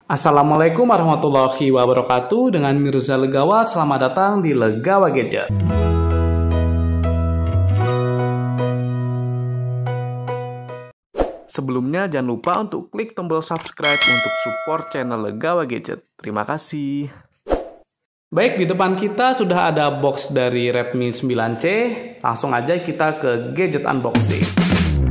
Assalamualaikum warahmatullahi wabarakatuh. Dengan Mirza Legawa, selamat datang di Legawa Gadget. Sebelumnya jangan lupa untuk klik tombol subscribe untuk support channel Legawa Gadget. Terima kasih. Baik, di depan kita sudah ada box dari Redmi 9C. Langsung aja kita ke gadget unboxing.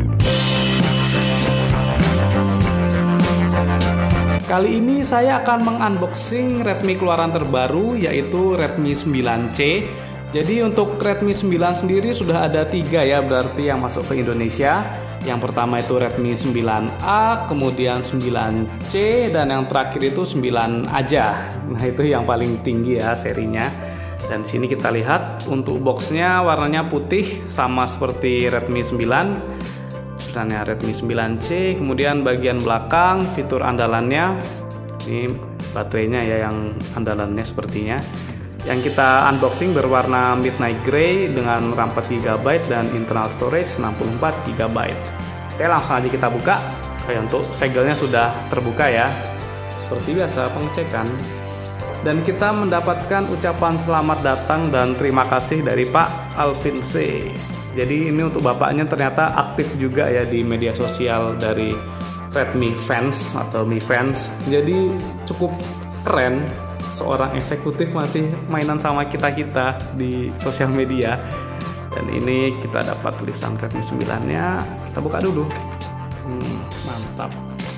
Kali ini saya akan mengunboxing Redmi keluaran terbaru, yaitu Redmi 9C. Jadi untuk Redmi 9 sendiri sudah ada 3 ya, berarti yang masuk ke Indonesia. Yang pertama itu Redmi 9A, kemudian 9C, dan yang terakhir itu 9 aja. Nah itu yang paling tinggi ya serinya. Dan sini kita lihat untuk boxnya warnanya putih sama seperti Redmi 9. Misalnya Redmi 9C, kemudian bagian belakang fitur andalannya ini baterainya ya yang andalannya sepertinya. Yang kita unboxing berwarna midnight gray dengan RAM 4 GB dan internal storage 64 GB. Oke, langsung aja kita buka. Oke, untuk segelnya sudah terbuka ya, seperti biasa pengecekan. Dan kita mendapatkan ucapan selamat datang dan terima kasih dari Pak Alvin C. Jadi ini untuk bapaknya ternyata aktif juga ya di media sosial dari Redmi Fans atau Mi Fans. Jadi cukup keren, seorang eksekutif masih mainan sama kita-kita di sosial media. Dan ini kita dapat tulisan Redmi 9-nya. Kita buka dulu. Mantap.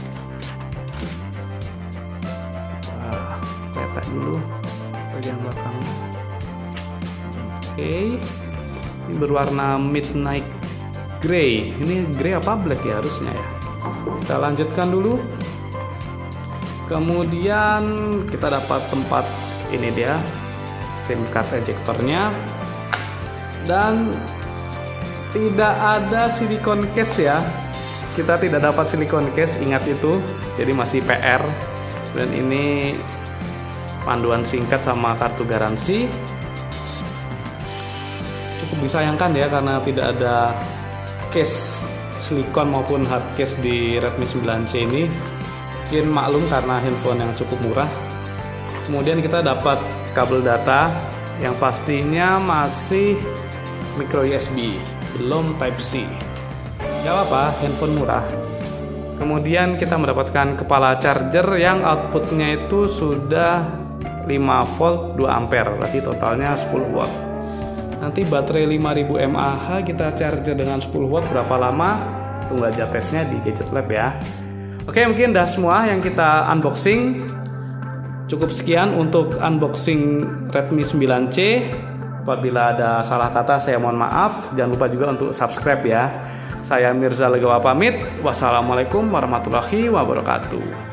Kita dulu bagian belakangnya. Oke. Ini berwarna midnight gray. Ini gray apa black ya harusnya ya. Kita lanjutkan dulu. Kemudian kita dapat tempat ini dia SIM card ejectornya. Dan tidak ada silicone case ya. Kita tidak dapat silicone case, ingat itu. Jadi masih PR. Dan ini panduan singkat sama kartu garansi. Cukup disayangkan ya karena tidak ada case silikon maupun hard case di Redmi 9C ini. Mungkin maklum karena handphone yang cukup murah. Kemudian kita dapat kabel data yang pastinya masih micro USB, belum Type-C. Gak apa-apa, handphone murah. Kemudian kita mendapatkan kepala charger yang outputnya itu sudah 5 volt 2 ampere, berarti totalnya 10 watt. Nanti baterai 5000 mAh kita charger dengan 10 watt berapa lama? Tunggu aja tesnya di Gadget Lab ya. Oke, mungkin udah semua yang kita unboxing. Cukup sekian untuk unboxing Redmi 9C. Apabila ada salah kata saya mohon maaf. Jangan lupa juga untuk subscribe ya. Saya Mirza Legawa pamit. Wassalamualaikum warahmatullahi wabarakatuh.